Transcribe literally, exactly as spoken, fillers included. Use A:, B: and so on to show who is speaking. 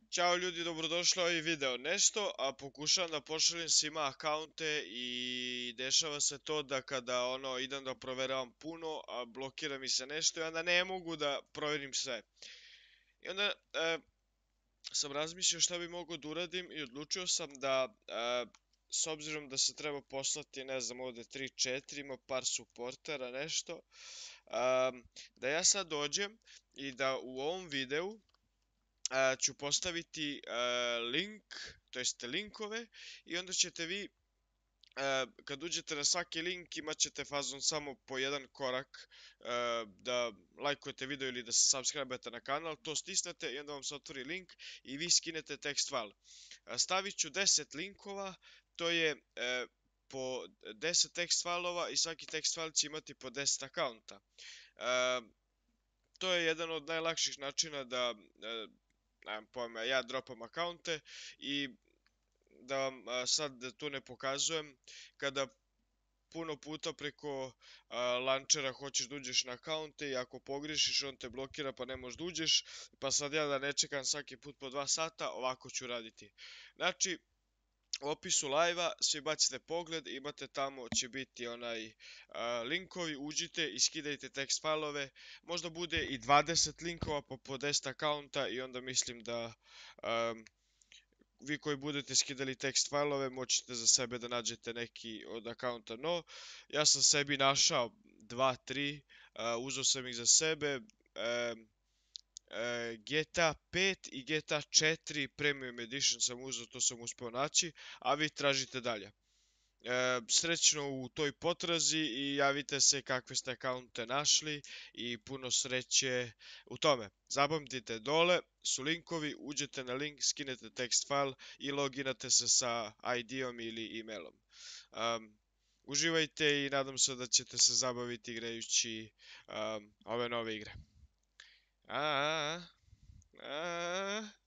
A: Ćao ljudi, dobrodošli u ovaj video. Nešto, a pokušavam da pošaljem svima akaunte i dešava se to da kada ono idem da proveravam puno, a blokira mi se nešto i onda ne mogu da proverim sve. I onda e, sam razmišljao šta bi mogao da uradim i odlučio sam da e, s obzirom da se treba poslati, ne znam, ovde tri četiri, ima par suportera, nešto, a, da ja sad dođem i da u ovom videu a, ću postaviti a, link, to jest linkove i onda ćete vi a, kad uđete na svaki link imat ćete fazon samo po jedan korak a, da lajkujete video ili da se subscribe-ate na kanal, to stisnete i onda vam se otvori link i vi skinete tekst file. A, stavit ću deset linkova, to je e, po deset tekst filova i svaki tekst file će imati po deset akaunta. A, to je jedan od najlakših načina da e, nemam pojma, ja dropam akaunte i da vam a, sad da tu ne pokazujem, kada puno puta preko a, launchera hoćeš da uđeš na akaunte i ako pogrešiš on te blokira pa ne možeš da uđeš, pa sad ja da ne čekam svaki put po dva sata, ovako ću raditi. Znači, u opisu live-a svi bacite pogled, imate tamo će biti onaj a, linkovi, uđite i skidajte tekst filove, možda bude i dvadeset linkova po, po deset akaunta i onda mislim da um, vi koji budete skidali tekst filove moćete za sebe da nađete neki od akaunta. No, ja sam sebi našao dva, tri, uh, uzeo sam ih za sebe, um, uh, G T A pet i G T A četiri Premium Edition sam uzeo, to sam uspeo naći, a vi tražite dalje. E, srećno u toj potrazi i javite se kakve ste akaunte našli i puno sreće u tome. Zapamtite, dole su linkovi, uđete na link, skinete tekst file i loginate se sa I D-om ili e-mailom. Um, uživajte i nadam se da ćete se zabaviti igrajući um, ove nove igre. A, a, a.